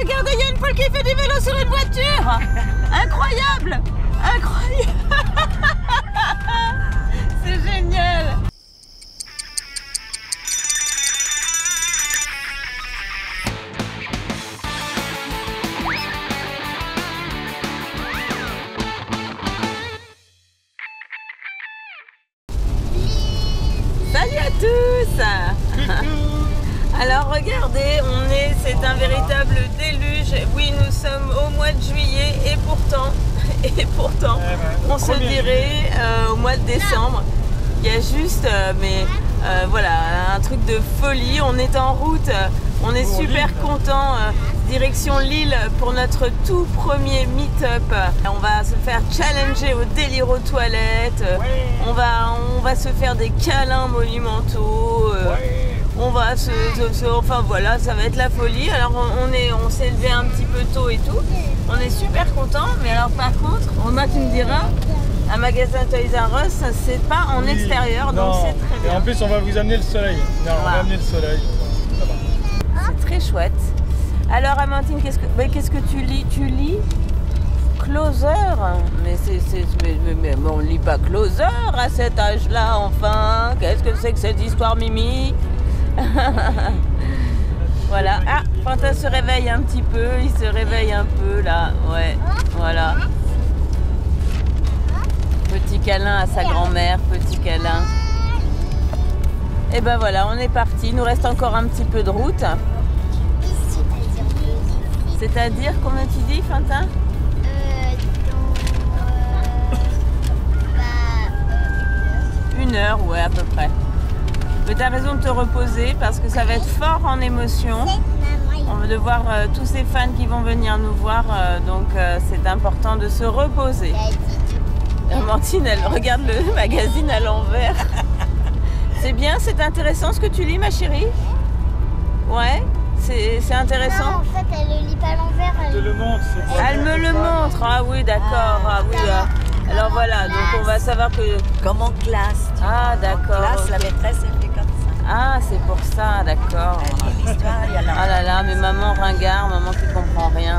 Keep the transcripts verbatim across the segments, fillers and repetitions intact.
regardez, il y a une poule qui fait du vélo sur une voiture. Incroyable. Incroyable. C'est génial. Salut à tous. Alors regardez, on est, c'est un véritable déluge. Oui, nous sommes au mois de juillet et pourtant, et pourtant, eh ben, on se dirait euh, au mois de décembre. Il y a juste, euh, mais euh, voilà, un truc de folie. On est en route, on est super content. Euh, direction Lille pour notre tout premier meet-up. On va se faire challenger au délire aux toilettes. Ouais. On va, on va se faire des câlins monumentaux. Euh, ouais. On va se, se, se, enfin voilà, ça va être la folie. Alors on, on est, on s'est levé un petit peu tôt et tout. On est super content. Mais alors par contre, on a, tu me diras, un magasin Toys R Us, c'est pas en oui, extérieur, non. Donc c'est très bien. Et en plus, on va vous amener le soleil. Non, voilà. On va amener le soleil. Ça va. C'est très chouette. Alors Amandine, qu'est-ce que, mais qu'est-ce que tu lis? Tu lis Closer? Mais, c'est, c'est, mais, mais, mais on lit pas Closer à cet âge-là, enfin. Qu'est-ce que c'est que cette histoire, Mimi? Voilà. Ah, Fantin se réveille un petit peu. Il se réveille un peu là. Ouais, voilà. Petit câlin à sa grand-mère. Petit câlin. Et ben voilà, on est parti. Il nous reste encore un petit peu de route. C'est-à-dire, combien tu dis, Fantin? euh, euh, bah, Une heure, ouais, à peu près. Mais tu as raison de te reposer parce que ça va être fort en émotion. On va devoir euh, tous ces fans qui vont venir nous voir, euh, donc euh, c'est important de se reposer. Amandine, elle regarde le magazine à l'envers. C'est bien, c'est intéressant ce que tu lis, ma chérie? Ouais. C'est intéressant. Non, en fait, elle le lit pas à l'envers. Elle te le montre. Elle me le montre. Ah oui, d'accord. Ah, oui. Ah. Alors voilà, donc on va savoir que... Comme en classe. Ah d'accord. En classe, la maîtresse, elle fait comme ça. Ah, c'est pour ça, d'accord. Ah là là, mais maman ringard, maman qui comprend rien.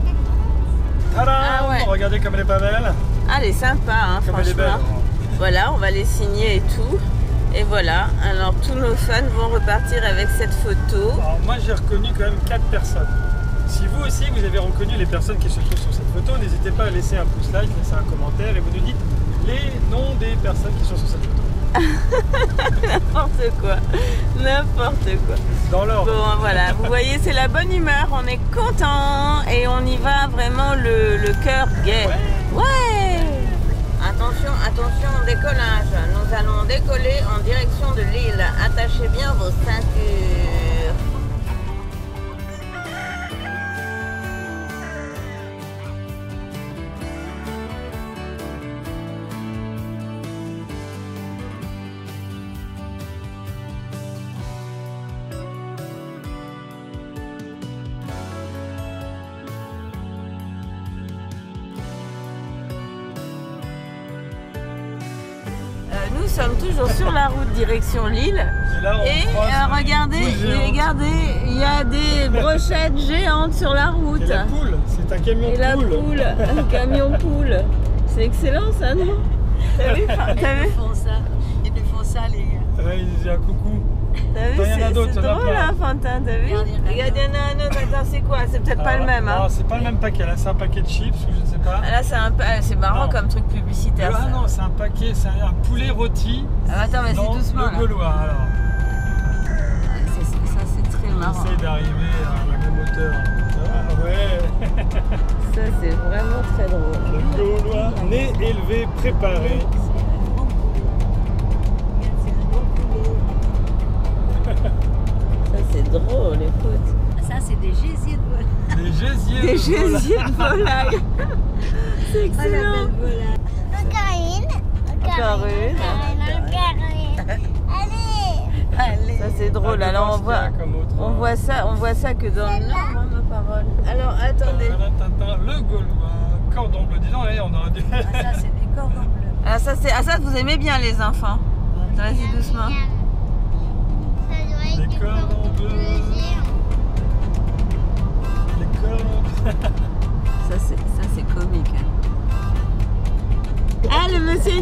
Ah ouais. Regardez comme elle est pas belle. Ah, elle est sympa, hein, comme franchement. Elle est belle. Voilà, on va les signer et tout. Et voilà, alors tous nos fans vont repartir avec cette photo. Alors moi j'ai reconnu quand même quatre personnes. Si vous aussi vous avez reconnu les personnes qui se trouvent sur cette photo, n'hésitez pas à laisser un pouce like, laisser un commentaire et vous nous dites les noms des personnes qui sont sur cette photo. N'importe quoi, n'importe quoi. Dans l'ordre. Bon voilà, vous voyez c'est la bonne humeur, on est content et on y va vraiment le, le cœur gai. Ouais, ouais. Attention, attention au décollage. Nous allons décoller en direction de Lille. Attachez bien vos ceintures. Nous sommes toujours sur la route direction Lille. Et, là, on et euh, regardez, regardez, il y a des brochettes géantes sur la route. Et la poule, c'est un camion et poule. la poule, un camion poule. C'est excellent ça, non? T'as vu? T'as vu? Ils font ça, ils nous font ça les gars. Ouais, ils disent un coucou. T'as vu? C'est drôle hein, Fantin, t'as vu? Regarde, il y en a un autre, attends, c'est quoi? C'est peut-être pas le même. Hein. Non, c'est pas le même paquet, là c'est un paquet de chips ou je ne sais pas. Là c'est marrant non. Comme truc publicitaire. Ah non, c'est un paquet, c'est un poulet rôti. Ah, attends, mais c'est doucement. Le gaulois alors. Ah, ça c'est très marrant. J'essaie d'arriver à la même hauteur. Ah ouais. Ça c'est vraiment très drôle. Le gaulois, né, élevé, préparé. Ça c'est drôle, écoute. Ça c'est des gésiers de volaille. Des gésiers Des de gésiers de volaille. C'est excellent. Encore une. Encore une. Encore une. Allez. Allez. Ça c'est drôle. Alors on voit, on voit ça, on voit ça que dans le nord, ma parole. Alors attendez. Le gaulois, cordon bleu. Disons, allez, on aurait dû. Ah, ça c'est des cordons bleus. Ah ça c'est, ah ça vous aimez bien les enfants. Vas-y doucement. Les cordons bleus. Les cordons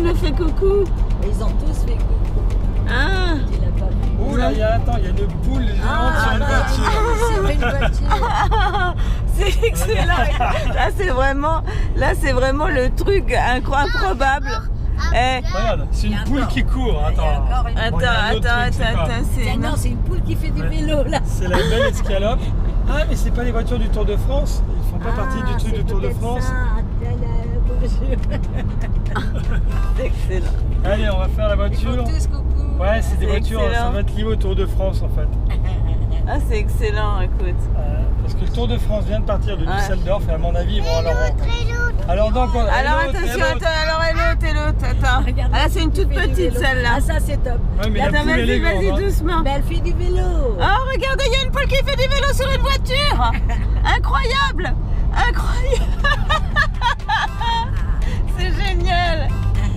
me fait coucou. Ils ont tous fait coucou. Ah. Il a pas vu. Oh là, il y a, attends, il y a une poule géante Ah, sur une bah, voiture. Sur une voiture. C'est excellent. Là, c'est vraiment, là, c'est vraiment le truc incro- improbable. Eh, Regarde, c'est Il y une a poule encore- qui court. il y a Attends. encore une- attends, Bon, il y a un autre attends, truc, c'est attends, pas- attends, c'est Tiens, non, c'est une poule qui fait du vélo là. C'est la belle escalope. Ah, mais c'est pas les voitures du Tour de France. Ils font pas partie du truc du Tour de France. c'est excellent. Allez, on va faire la Ils voiture. font tous coucou. Ouais, c'est des C'est voitures, excellent. ça va être lié au Tour de France en fait. Ah, c'est excellent, écoute. Euh, parce que le Tour de France vient de partir de Ouais. Düsseldorf et à mon avis, ils vont à leur rencontre. Alors donc, on... Alors et l'autre, attention, et l'autre. attends, alors et l'autre, et l'autre, attends. Regarde, Ah, là, c'est une toute elle fait du petite vélo. celle-là. Ah, ça c'est top. Ouais, mais la Attends, poule, elle vas-y, est vas-y, grande. Hein. doucement. Mais elle fait du vélo. Oh, regardez, il y a une poule qui fait du vélo sur une voiture. Incroyable. Incroyable. C'est génial.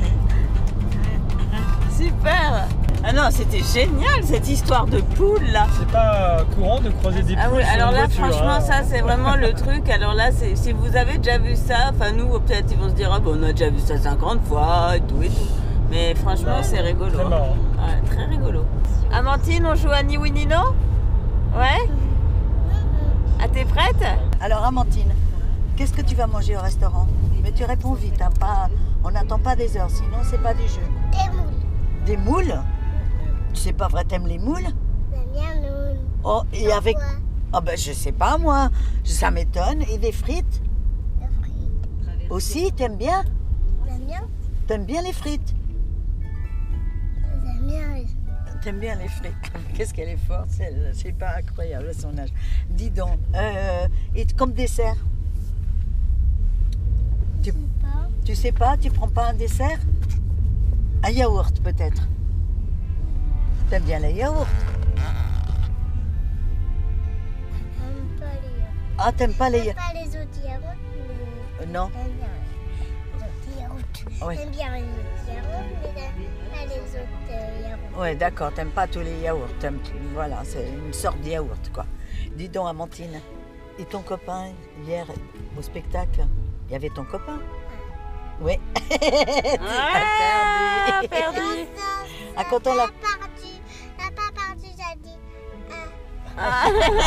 Super. Ah non, c'était génial cette histoire de poule là. C'est pas courant de croiser des poules Ah oui, sur alors une là, voiture, franchement, hein. ça c'est vraiment le truc. Alors là, c'est- si vous avez déjà vu ça, enfin nous, peut-être ils vont se dire, ah bon, on a déjà vu ça cinquante fois et tout et tout. Mais franchement, c'est rigolo. Très marrant. Ouais, très rigolo. Amandine, on joue à Ni Oui Ni Non? Ouais? Ah, t'es prête? Alors Amandine, qu'est-ce que tu vas manger au restaurant? Mais tu réponds vite, hein, pas, on n'attend pas des heures, sinon c'est pas du jeu. Des moules. Des moules? C'est pas vrai, t'aimes les moules? J'aime bien les moules. Oh, et avec... Pourquoi? Oh ben je sais pas moi, ça m'étonne. Et des frites? Les frites. Aussi, t'aimes bien? J'aime bien. T'aimes bien les frites? J'aime bien les T'aimes bien les frites? Qu'est-ce qu'elle est forte, celle-là. C'est pas incroyable à son âge. Dis donc, euh, et comme dessert? Tu, pas. tu sais pas, tu prends pas un dessert? Un yaourt peut-être? T'aimes bien les yaourts? J'aime pas les Ah, t'aimes pas les J'aime yaourts? pas les autres yaourts, mais Euh, Non. j'aime bien les autres yaourts. Ouais. J'aime bien les autres yaourts, mais j'aime pas les autres euh, yaourts. Ouais, d'accord, t'aimes pas tous les yaourts. t'aimes- Voilà, c'est une sorte de yaourt, quoi. Dis donc, Amandine, et ton copain, hier, au spectacle, il y avait ton copain? Oui. Ah, perdu. Ah, quand on l'a... Pas perdu. N'a pas perdu, j'ai dit. Ah, Ah.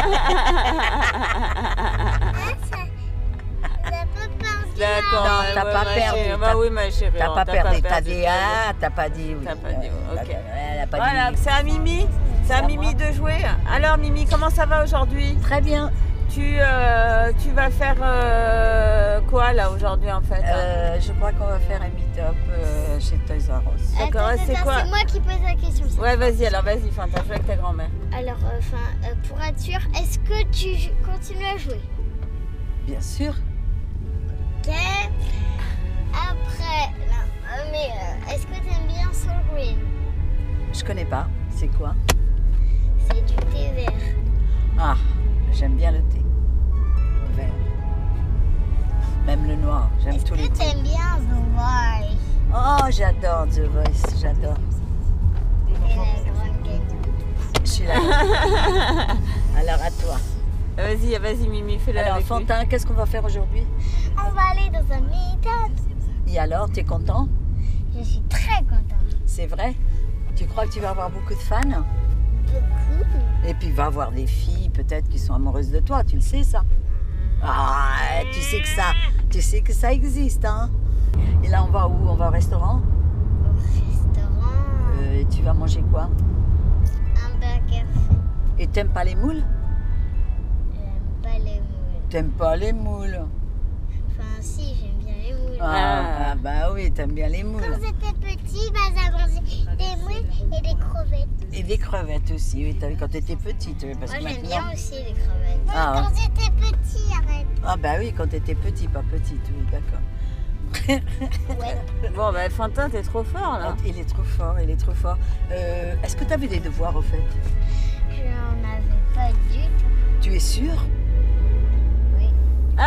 ah, ça. J'ai pas perdu. D'accord. Non, ouais, t'as ouais, pas ma perdu, chérie. t'as- Bah oui, ma chérie. T'as oh, pas perdu, t'as dit t'as ah, t'as pas dit oui. T'as pas dit oui, ok. Elle a pas Voilà, dit oui. c'est à Mimi. C'est à à Mimi moi. de jouer. Alors Mimi, comment ça va aujourd'hui? Très bien. Tu, euh, tu vas faire euh, quoi là aujourd'hui en fait? Euh, je crois qu'on va faire un meet-up euh, chez Toys R Us. D'accord, Attends, c'est attends, quoi? C'est moi qui pose la question. ça. Ouais, vas-y, alors vas-y, Fanta, joue avec ta grand-mère. Alors, enfin, euh, pour être sûr, est-ce que tu jou- continues à jouer? Bien sûr. Ok. Après, là, euh, mais euh, est-ce que tu aimes bien Soul Green? Je connais pas. C'est quoi? C'est du thé vert. Ah, j'aime bien le thé. Vert. Même le noir. J'aime Est-ce tous les que thés. tu aimes bien The Voice? Oh, j'adore The Voice. J'adore. C'est la grande gagnante. Je suis là. Alors à toi. Vas-y, vas-y, Mimi, fais-le Alors avec lui. Fantin, qu'est-ce qu'on va faire aujourd'hui? On va aller dans un meet-up. Et alors, t'es content? Je suis très contente. C'est vrai? Tu crois que tu vas avoir beaucoup de fans? Beaucoup. Et puis il va y avoir des filles peut-être qui sont amoureuses de toi, tu le sais ça? Ah, tu sais que ça, tu sais que ça existe, hein? Et là on va où? On va au restaurant? Au restaurant, Euh, et tu vas manger quoi? un burger. Et t'aimes pas les moules? J'aime pas les moules. T'aimes pas les moules? Enfin, si, j'aime bien les moules. Ah, Ah. ah, bah oui, t'aimes bien les Quand moules. j'étais petit, bah, j'ai mangé des moules et des crevettes. Et des crevettes aussi, oui, t'as vu quand t'étais petite, oui, parce Moi, que j'aime maintenant... bien aussi les crevettes. Ah, Quand j'étais petit, arrête. Ah bah oui, quand t'étais petit, pas petite, oui, d'accord. Ouais. Bon, bah Fantin, t'es trop fort là. Il est trop fort, il est trop fort. Euh, Est-ce que t'avais des devoirs au fait? J'en avais pas du tout. Tu es sûr? Oui. Ah.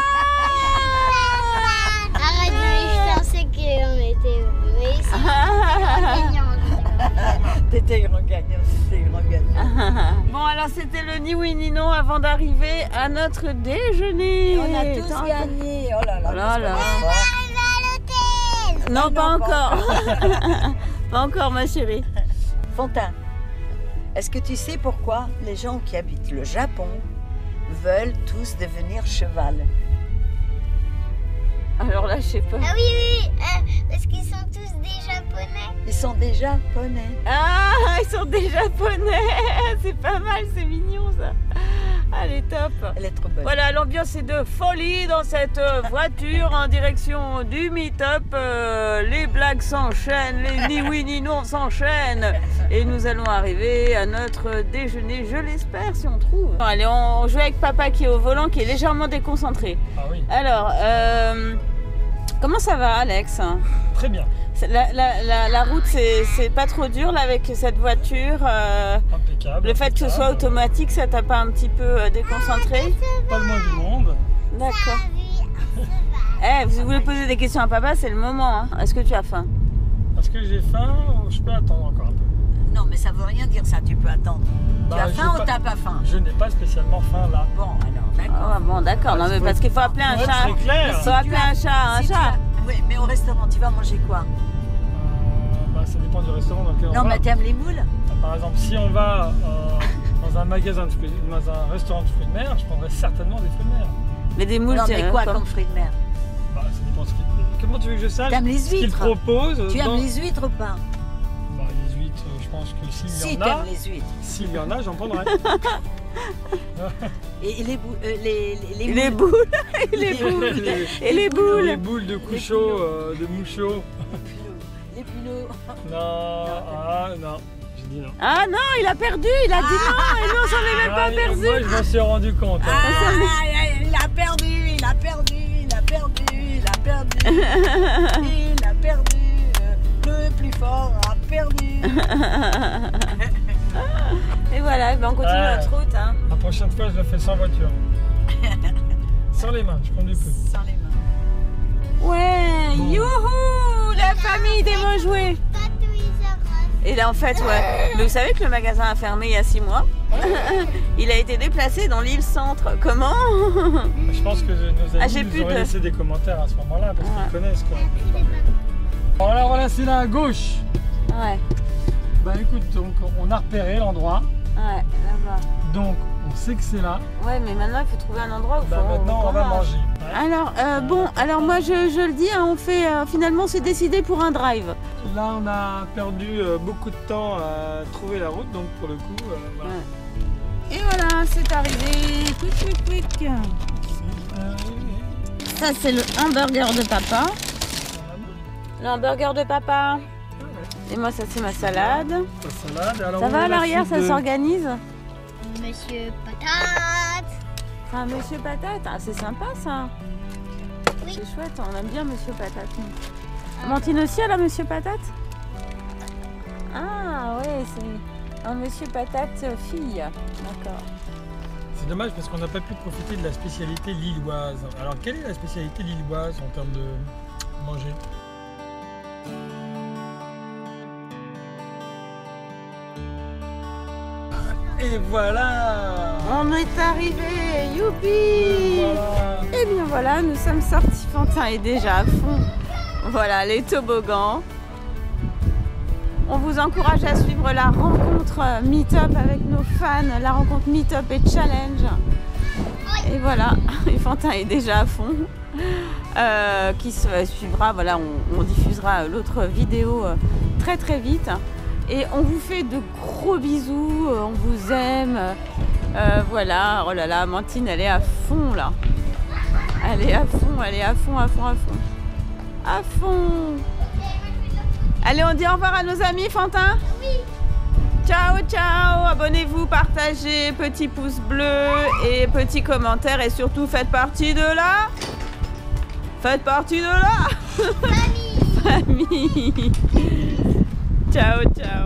Arrête, mais je pensais qu'on était. Mais c'est gagnant. T'étais grand gagnant, t'étais grand gagnant. Bon, alors c'était le ni oui ni non avant d'arriver à notre déjeuner. On a tous Tant- gagné. Oh là là. Oh là qu'est-ce là. qu'on est fort. Arrivé à l'hôtel. Non, Ah, pas non, pas encore. Pas encore, ma chérie. Fontaine, est-ce que tu sais pourquoi les gens qui habitent le Japon veulent tous devenir cheval? Alors là, je sais pas. Ah oui, oui, euh, parce qu'ils sont tous des Japonais. Ils sont des Japonais. Ah, ils sont des Japonais. C'est pas mal, c'est mignon ça. Elle est top. Elle est trop bonne. Voilà, l'ambiance est de folie dans cette euh, voiture en direction du meet-up. Euh, les blagues s'enchaînent, les ni oui ni non s'enchaînent. Et nous allons arriver à notre déjeuner, je l'espère, si on trouve. Bon, allez, on joue avec papa qui est au volant, qui est légèrement déconcentré. Ah oui, Alors, euh, comment ça va, Alex? très bien. La, la, la, la route, c'est c'est pas trop dur là avec cette voiture. euh, Impeccable. le fait que ce soit impeccable. automatique, ça t'a pas un petit peu euh, déconcentré? Pas le moins du monde. D'accord. Eh, vous voulez poser des questions à papa, c'est le moment. Hein. Est-ce que tu as faim? Est-ce que j'ai faim? Je peux attendre encore un peu. Non, mais ça veut rien dire ça, tu peux attendre. Bah, tu as j'ai faim pas- ou t'as pas faim? Je n'ai pas spécialement faim là. Bon, alors, d'accord. Ah bon, d'accord. Non, mais parce qu'il faut appeler un Ouais, chat. c'est clair. Il faut appeler un chat, un Si tu chat. as- Oui, mais au restaurant, tu vas manger quoi? Euh, bah, ça dépend du restaurant dans lequel on Non, va. mais t'aimes les moules? Bah, par exemple, si on va euh, dans un magasin de fruits, dans un restaurant de fruits de mer, je prendrais certainement des fruits de mer. Mais des moules, Non, tu- mais quoi comme- comme fruits de mer? Bah, ça dépend ce qu'il. Comment tu veux que je sache T'aimes les ce qu'il huîtres? propose Tu dans... aimes les huîtres ou pas? Bah, les huîtres, je pense que s'il Si, y en a, t'aimes les huîtres. s'il y en a, j'en prendrai. Et, et les, bou- euh, les, les, les Les moules? boules. Les boules. les, Et les boules. les boules de couchot, euh, de mouchot. Les pilots. Non, ah non, j'ai dit non. Ah non, il a perdu. Il a dit non. Et nous, on s'en est même pas Ah, aperçu. moi, je m'en suis rendu compte. hein. Ah, il a perdu, il a perdu, il a perdu, il a perdu. Il a perdu, euh, le plus fort a perdu. Et voilà, ben on continue Ah. notre route. Hein. La prochaine fois, je le fais sans voiture. Sans les mains, je conduis plus. Sans les mains. Ouais, Bon. youhou, la famille des mots joués. Et là, en fait, ouais. Mais vous savez que le magasin a fermé il y a six mois. Il a été déplacé dans l'île Centre. Comment? Je pense que nos amis Ah, j'ai nous plus auraient de- laissé des commentaires à ce moment-là parce Ouais. qu'ils connaissent quoi. Bon, alors voilà, c'est là à gauche. Ouais, Bah écoute, donc on a repéré l'endroit, ouais, là-bas. donc on sait que c'est là. Ouais, mais maintenant, il faut trouver un endroit où Bah faut, maintenant qu'on on va mange. manger. Ouais. Alors, euh, bon, alors moi, je, je le dis, hein, on fait, euh, finalement, c'est décidé pour un drive. Là on a perdu euh, beaucoup de temps à trouver la route, donc pour le coup, euh, voilà. Ouais. Et voilà, c'est arrivé. Quick, quick, quick. Euh, Ça, c'est le hamburger de papa. Le hamburger de papa. Et moi, ça, c'est ma salade. La salade. Alors, Ça on va a à la l'arrière, suite ça de- s'organise? Monsieur Patate. Ah, Monsieur Patate, ah, c'est sympa ça. Oui. C'est chouette, on aime bien Monsieur Patate. Mantine aussi, elle a Monsieur Patate? Ah, ouais, c'est un Monsieur Patate fille. D'accord. C'est dommage parce qu'on n'a pas pu profiter de la spécialité lilloise. Alors quelle est la spécialité lilloise en termes de manger? Et voilà. On est arrivé, youpi! Voilà. Et bien voilà, nous sommes sortis. Fantin est déjà à fond. Voilà, les toboggans. On vous encourage à suivre la rencontre Meetup avec nos fans, la rencontre Meetup et Challenge. Et voilà, et Fantin est déjà à fond. Euh, qui se suivra, voilà, on, on diffusera l'autre vidéo euh, très très vite. Et on vous fait de gros bisous, euh, on vous aime. Euh, voilà, oh là là, Mantine, elle est à fond là. Elle est à fond, elle est à fond, à fond, à fond. À fond. Allez, on dit au revoir à nos amis, Fantin? Oui. Ciao, ciao. Abonnez-vous, partagez, petit pouce bleu et petit commentaire. Et surtout, faites partie de la... Faites partie de la... Famille. Famille. Ciao, ciao.